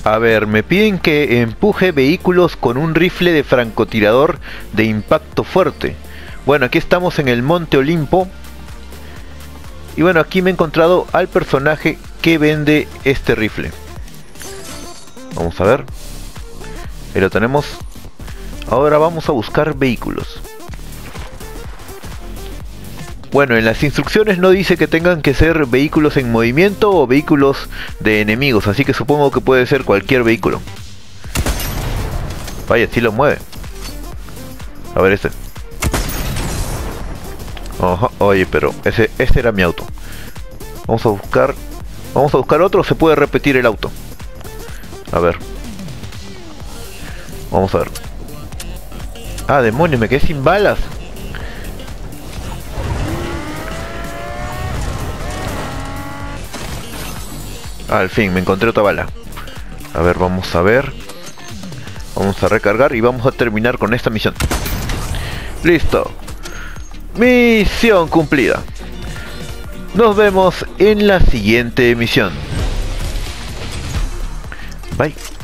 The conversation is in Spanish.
A ver, me piden que empuje vehículos con un rifle de francotirador de impacto fuerte. Bueno, aquí estamos en el Monte Olimpo. Y bueno, aquí me he encontrado al personaje que vende este rifle. Vamos a ver. Ahí lo tenemos. Ahora vamos a buscar vehículos. Bueno, en las instrucciones no dice que tengan que ser vehículos en movimiento o vehículos de enemigos, así que supongo que puede ser cualquier vehículo. Vaya, sí lo mueve. A ver este. Ojo, oye, pero este era mi auto. Vamos a buscar otro, se puede repetir el auto. A ver. Vamos a ver. Ah, demonios, me quedé sin balas. Al fin, me encontré otra bala. A ver, vamos a ver. Vamos a recargar y vamos a terminar con esta misión. Listo. Misión cumplida. Nos vemos en la siguiente misión. Bye.